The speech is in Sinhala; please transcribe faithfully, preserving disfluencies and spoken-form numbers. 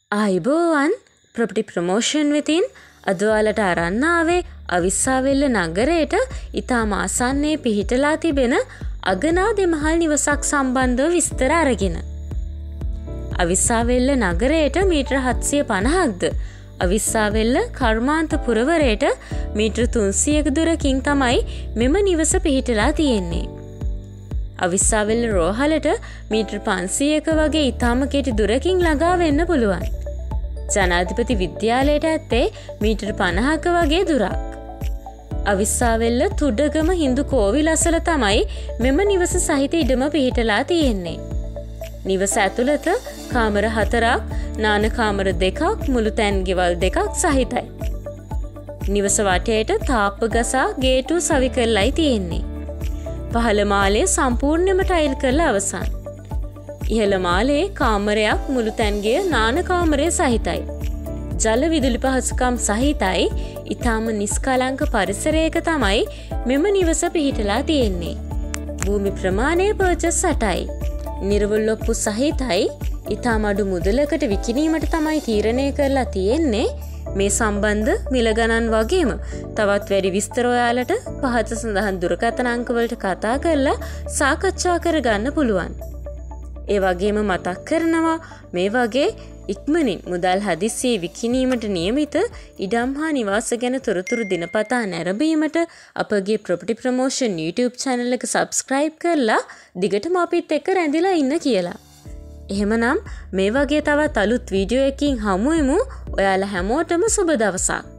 ආයිබෝවන් ප්‍රොපර්ටි ප්‍රමෝෂන් වෙතින් අද ඔයාලට අරන් ආවේ අවිස්සාවෙල්ල නගරයට ඉතාම ආසන්නයේ පිහිටලා තිබෙන අගනා දෙමහල් නිවසක් සම්බන්ධව විස්තර අරගෙන. අවිස්සාවෙල්ල නගරයට මීටර හත්සිය පනහක්ද අවිස්සාවෙල්ල කර්මාන්ත පුරවරයට මීටර තුන්සියක දුරකින් තමයි මෙම නිවස පිහිටලා තියෙන්නේ. අවිස්සාවෙල්ල රෝහලට මීටර පන්සියක වගේ ඉතාම කෙටි දුරකින් ළඟා වෙන්න පුළුවන්. ජනාධිපති විද්‍යාලයට ඇත්තේ මීටර පනහක වගේ දුරක්. අවිස්සාවෙල්ල තුඩගම හින්දු කෝවිල අසල තමයි මෙම නිවස සහිත ඉඩම පිහිටලා තියෙන්නේ. නිවස ඇතුළත කාමර හතරක්, නාන කාමර දෙකක්, මුළු තැන් ගෙවල් දෙකක් සහිතයි. නිවස වටේට තාප්ප ගසා ගේටු සවි කරලයි තියෙන්නේ. පහළ මාලේ සම්පූර්ණයෙන්ම ටයිල් කරලා අවසන්. ඉහළ මාලේ කාමරයක්, මුළු තැන්ගේ නාන කාමරය සහිතයි. ජල විදුලි පහසුකම් සහිතයි. ඊටාම නිස්කලංක පරිසරයක තමයි මෙම නිවස පිහිටලා තියෙන්නේ. භූමි ප්‍රමාණය පර්චස් අටයි. නිර්වුල් ඔප්පු සහිතයි. ඊටාම අඩු මුදලකට විකිණීමට තමයි තීරණය කරලා තියෙන්නේ. මේ සම්බන්ධ මිල ගණන් වගේම තවත් වැඩි විස්තර ඔයාලට පහත සඳහන් දුරකථන අංක වලට කතා කරලා සාකච්ඡා කරගන්න පුළුවන්. ඒ වගේම මතක් කරනවා මේ වගේ ඉක්මනින් මුදල් හදිස්සියේ විකිණීමට නියමිත ඉඩම් හා නිවාස ගැන තොරතුරු දිනපතා නැරඹීමට අපගේ ප්‍රොපර්ටි ප්‍රමෝෂන් YouTube channel එක subscribe කරලා දිගටම අපිත් එක්ක රැඳිලා ඉන්න කියලා. එහෙමනම් මේ වගේ තවත් අලුත් වීඩියෝ එකකින් හමු වෙමු. ඔයාලා හැමෝටම සුබ දවසක්.